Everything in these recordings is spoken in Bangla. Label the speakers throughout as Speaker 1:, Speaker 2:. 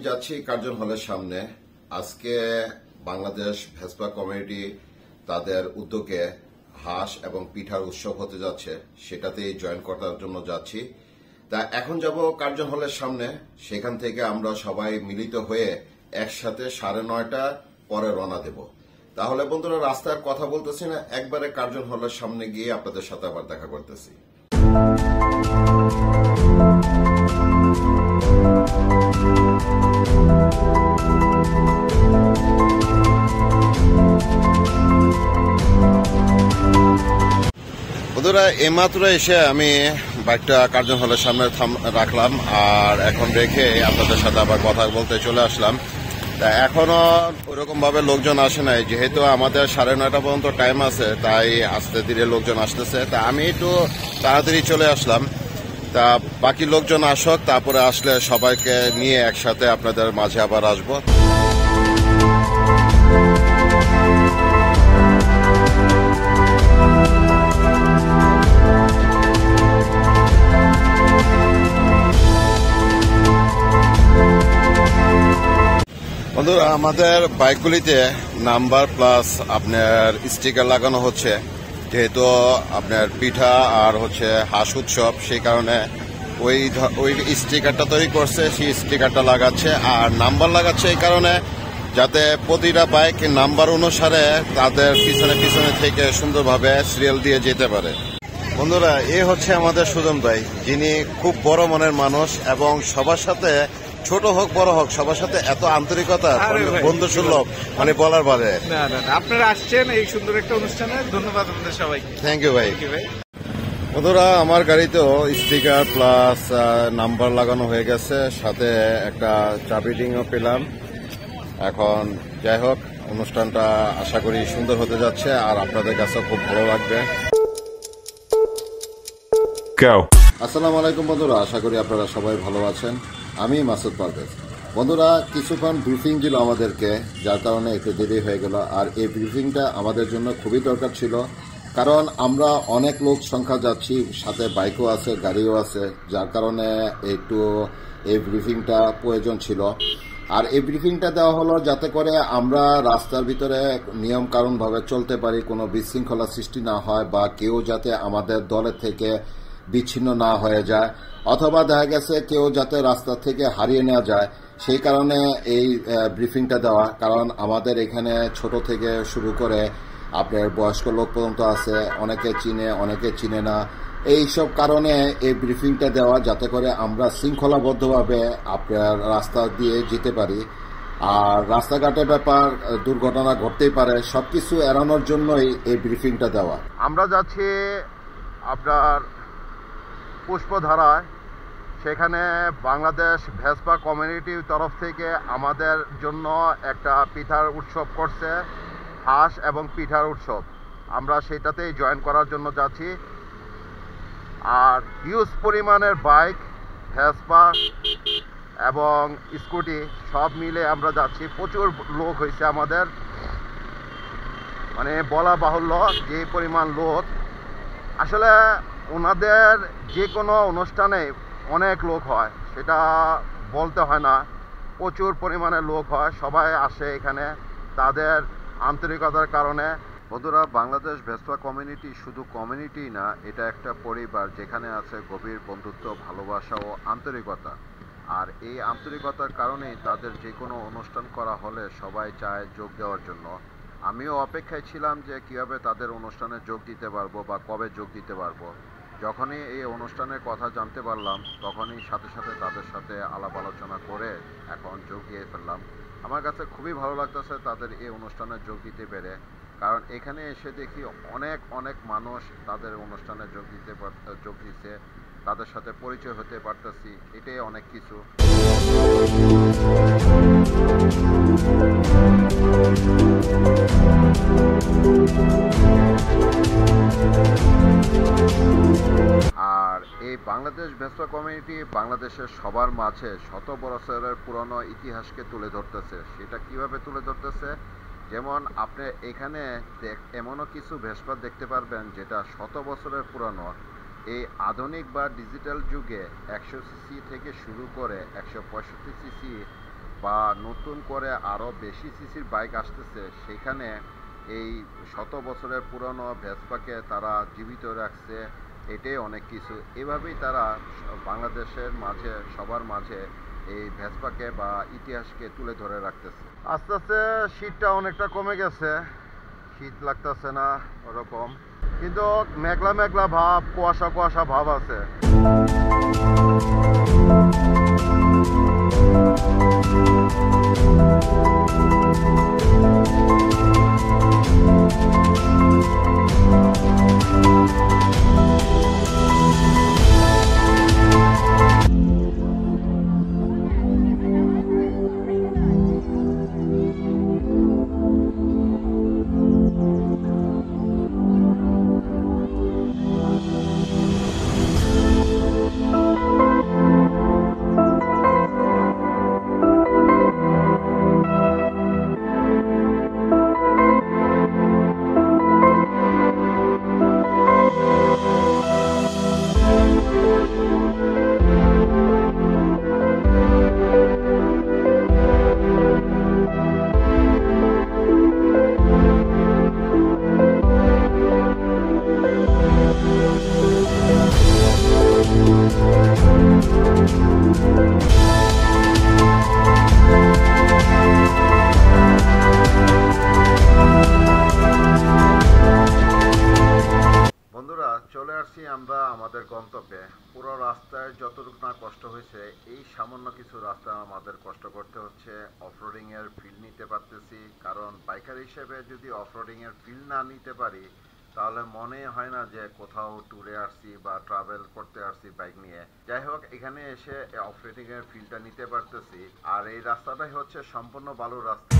Speaker 1: যাচ্ছি কার্জন হলের সামনে। আজকে বাংলাদেশ ভেসপা কমিউনিটি তাদের উদ্যোগে হাঁস এবং পিঠার উৎসব হতে যাচ্ছে, সেটাতেই জয়েন করার জন্য যাচ্ছি। তা এখন যাব কার্জন হলের সামনে, সেখান থেকে আমরা সবাই মিলিত হয়ে একসাথে 9:30 পরে রওনা দেব। তাহলে বন্ধুরা, রাস্তার কথা বলতেছি না, একবারে কার্জন হলের সামনে গিয়ে আপনাদের সাথে আবার দেখা করতেছি। বন্ধুরা, এইমাত্র এসে আমি বাইকটা কার্জন হলের সামনে রাখলাম, আর এখন রেখে আপনাদের সাথে আবার কথা বলতে চলে আসলাম। তা এখনো ওরকম ভাবে লোকজন আসে নাই, যেহেতু আমাদের 9:30 পর্যন্ত টাইম আছে, তাই আস্তে ধীরে লোকজন আসতেছে। তা আমি একটু তাড়াতাড়ি চলে আসলাম। তা বাকি লোকজন আসক, তারপরে আসলে সবাইকে নিয়ে একসাথে আপনাদের মাঝে আবার আসবো। বন্ধুরা, আমাদের বাইকগুলিতে নাম্বার প্লাস আপনার স্টিকার লাগানো হচ্ছে, যেহেতু আপনার পিঠা আর হচ্ছে হাঁস উৎসব, সেই কারণে ওই স্টিকারটা তৈরি করছে, সেই স্টিকারটা লাগাচ্ছে আর নাম্বার লাগাচ্ছে এই কারণে যাতে প্রতিটা বাইক নাম্বার অনুসারে তাদের পিছনে পিছনে থেকে সুন্দরভাবে সিরিয়াল দিয়ে যেতে পারে। বন্ধুরা, এ হচ্ছে আমাদের সুজন ভাই, যিনি খুব বড় মনের মানুষ এবং সবার সাথে ছোট হোক বড় হোক সবার সাথে এত আন্তরিকতা, বন্ধু সুলভ, মানে বলার বারে।
Speaker 2: আপনারা আসছেন এই সুন্দর একটা অনুষ্ঠানে, ধন্যবাদ আপনাদের সবাইকে।
Speaker 1: থ্যাংক ইউ ভাই। বন্ধুরা, আমার গাড়িতেও স্টিকার প্লাস নাম্বার লাগানো হয়ে গেছে, সাথে একটা চাবি রিংও পেলাম। এখন যাই হোক, অনুষ্ঠানটা আশা করি সুন্দর হতে যাচ্ছে আর আপনাদের কাছে খুব ভালো লাগবে। আসসালামু আলাইকুম বন্ধুরা, আশা করি আপনারা সবাই ভালো আছেন। আমি মাসুদ পারভেজ। বন্ধুরা, কিছুক্ষণ ব্রিফিং দিল আমাদেরকে, যার কারণে একটু দেরি হয়ে গেল। আর এই ব্রিফিংটা আমাদের জন্য খুবই দরকার ছিল, কারণ আমরা অনেক লোক সংখ্যা যাচ্ছি, সাথে বাইকও আছে, গাড়িও আছে, যার কারণে একটু এই ব্রিফিংটা প্রয়োজন ছিল। আর এই ব্রিফিংটা দেওয়া হলো যাতে করে আমরা রাস্তার ভিতরে নিয়ম কানুনভাবে চলতে পারি, কোনো বিশৃঙ্খলা সৃষ্টি না হয়, বা কেউ যাতে আমাদের দলের থেকে বিচ্ছিন্ন না হয়ে যায়, অথবা দেখা গেছে কেউ যাতে রাস্তা থেকে হারিয়ে নেওয়া যায়, সেই কারণে এই ব্রিফিংটা দেওয়া। কারণ আমাদের এখানে ছোট থেকে শুরু করে আপনার বয়স্ক লোক পর্যন্ত আছে, অনেকে চিনে অনেকে চিনে না। এইসব কারণে এই ব্রিফিংটা দেওয়া যাতে করে আমরা শৃঙ্খলাবদ্ধভাবে আপনার রাস্তা দিয়ে যেতে পারি। আর রাস্তাঘাটের ব্যাপার, দুর্ঘটনা ঘটতেই পারে, সবকিছু এড়ানোর জন্যই এই ব্রিফিংটা দেওয়া। আমরা যাচ্ছি আপনার পুষ্পধারায়, সেখানে বাংলাদেশ ভেসপা কমিউনিটির তরফ থেকে আমাদের জন্য একটা পিঠার উৎসব করছে, হাঁস এবং পিঠার উৎসব। আমরা সেটাতেই জয়েন করার জন্য যাচ্ছি। আর হিউজ পরিমাণের বাইক, ভেসপা এবং স্কুটি সব মিলে আমরা যাচ্ছি। প্রচুর লোক হয়েছে আমাদের, মানে বলা বাহুল্য যে পরিমাণ লোক। আসলে ওনাদের যে কোনো অনুষ্ঠানে অনেক লোক হয়, সেটা বলতে হয় না, প্রচুর পরিমাণে লোক হয়, সবাই আসে এখানে তাদের আন্তরিকতার কারণে। বন্ধুরা, বাংলাদেশ ভেসপা কমিউনিটি শুধু কমিউনিটি না, এটা একটা পরিবার, যেখানে আছে গভীর বন্ধুত্ব, ভালোবাসা ও আন্তরিকতা। আর এই আন্তরিকতার কারণেই তাদের যে কোনো অনুষ্ঠান করা হলে সবাই চায় যোগ দেওয়ার জন্য। আমিও অপেক্ষায় ছিলাম যে কীভাবে তাদের অনুষ্ঠানে যোগ দিতে পারবো বা কবে যোগ দিতে পারবো। যখনই এই অনুষ্ঠানের কথা জানতে পারলাম, তখনই সাথে সাথে তাদের সাথে আলাপ আলোচনা করে এখন যোগ দিয়ে ফেললাম। আমার কাছে খুবই ভালো লাগতেছে তাদের এই অনুষ্ঠানে যোগ দিতে পেরে, কারণ এখানে এসে দেখি অনেক অনেক মানুষ তাদের অনুষ্ঠানে যোগ দিচ্ছে, তাদের সাথে পরিচয় হতে পারতেছি, এটাই অনেক কিছু। আর এই বাংলাদেশ ভেসপা কমিউনিটি বাংলাদেশের সবার মাঝে শত বছরের পুরনো ইতিহাসকে তুলে ধরতেছে। সেটা কিভাবে তুলে ধরতেছে? যেমন আপনি এখানে এমনও কিছু ভেসপা দেখতে পারবেন যেটা শত বছরের পুরনো। এই আধুনিক বা ডিজিটাল যুগে 100 সিসি থেকে শুরু করে 165 সিসি বা নতুন করে আরও বেশি সিসির বাইক আসতেছে, সেখানে এই শত বছরের পুরনো ভেসপাকে তারা জীবিত রাখছে। এটাই অনেক কিছু। এভাবেই তারা বাংলাদেশের মাঝে সবার মাঝে এই ভেসপাকে বা ইতিহাসকে তুলে ধরে রাখতেছে। আস্তে আস্তে শীতটা অনেকটা কমে গেছে, শীত লাগতেছে না ওরকম, কিন্তু মেঘলা মেঘলা ভাব, কুয়াশা কুয়াশা ভাব আছে। আমরা আমাদের গন্তব্যে। পুরো রাস্তায় যতটুকু না কষ্ট হয়েছে, এই সামান্য কিছু রাস্তা আমাদের কষ্ট করতে হচ্ছে। অফরোডিং এর ফিল নিতে পারতেছি, কারণ বাইকার হিসেবে যদি অফরোডিং এর ফিল না নিতে পারি তাহলে মনে হয় না যে কোথাও ট্যুরে আসছি বা ট্রাভেল করতে আসছি বাইক নিয়ে। যাই হোক, এখানে এসে অফরোডিং এর ফিলটা নিতে পারতেছি। আর এই রাস্তাটাই হচ্ছে সম্পূর্ণ বালুর রাস্তা।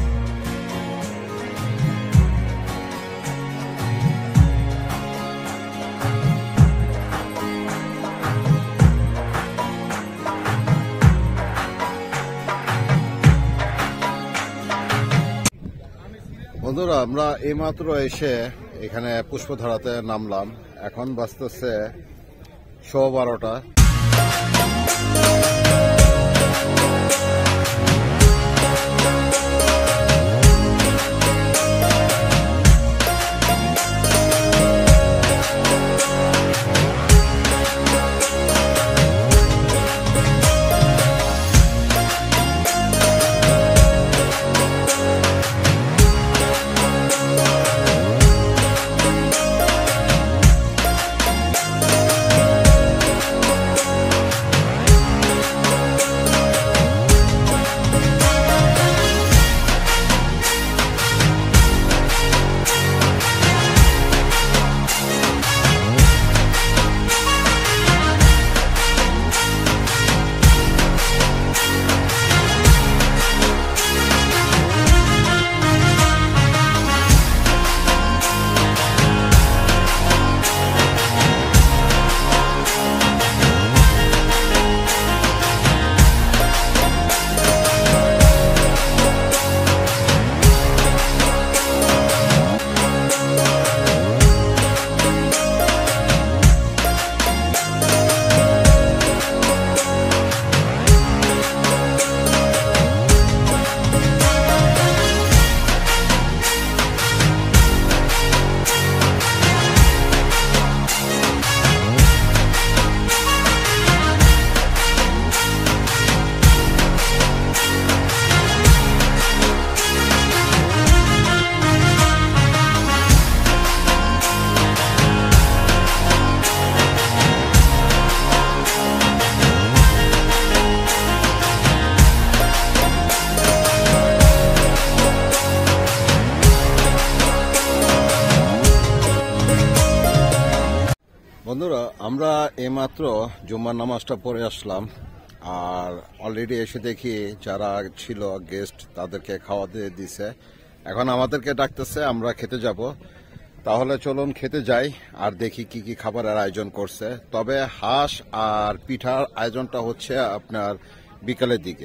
Speaker 1: বন্ধুরা, আমরা এইমাত্র এসে এখানে পুষ্পধারাতে নামলাম। এখন বাজতেছে 12:15। বন্ধুরা, আমরা এইমাত্র জুম্মার নামাজটা পড়ে আসলাম। আর অলরেডি এসে দেখি যারা ছিল গেস্ট তাদেরকে খাওয়া দিয়ে দিছে। এখন আমাদেরকে ডাকতেছে, আমরা খেতে যাব। তাহলে চলুন খেতে যাই আর দেখি কি কি খাবারের আয়োজন করছে। তবে হাঁস আর পিঠার আয়োজনটা হচ্ছে আপনার বিকালের দিকে।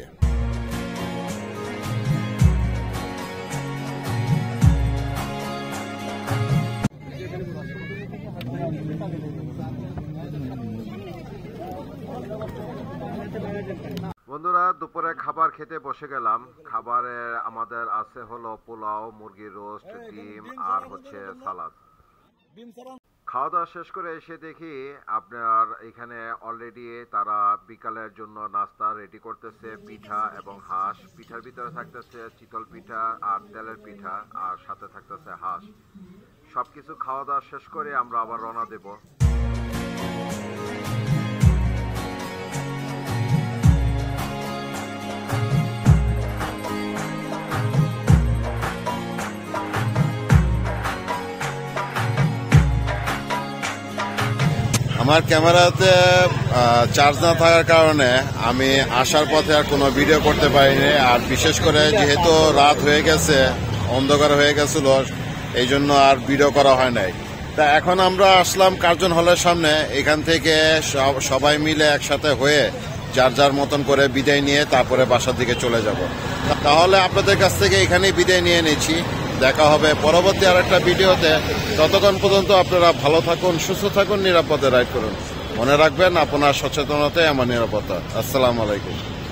Speaker 1: বন্ধুরা, দুপুরে খাবার খাবার খেতে বসে গেলাম। খাবারে আমাদের আছে হলো পোলাও, মুরগির রোস্ট, ডিম আর হচ্ছে সালাদ। খাওয়া দাওয়া শেষ করে এসে দেখি আপনার এখানে অলরেডি তারা বিকালের জন্য নাস্তা রেডি করতেছে। পিঠা এবং হাঁস, পিঠার ভিতরে থাকতেছে চিতল পিঠা আর তেলের পিঠা, আর সাথে থাকতেছে হাঁস। সবকিছু খাওয়া দাওয়া শেষ করে আমরা আবার রওনা দেব। আমার ক্যামেরাতে চার্জ না থাকার কারণে আমি আসার পথে আর কোনো ভিডিও করতে পারিনি। আর বিশেষ করে যেহেতু রাত হয়ে গেছে, অন্ধকার হয়ে গেছিল, এই জন্য আর ভিডিও করা হয় নাই। তা এখন আমরা আসলাম কার্জন হলের সামনে। এখান থেকে সবাই মিলে একসাথে হয়ে যার যার মতন করে বিদায় নিয়ে তারপরে বাসার দিকে চলে যাব। তাহলে আপনাদের কাছ থেকে এখানেই বিদায় নিয়ে নিচ্ছি। দেখা হবে পরবর্তী আর একটা ভিডিওতে। ততক্ষণ পর্যন্ত আপনারা ভালো থাকুন, সুস্থ থাকুন, নিরাপদে রাইড করুন। মনে রাখবেন, আপনার সচেতনতাই আমার নিরাপত্তা। আসসালামু আলাইকুম।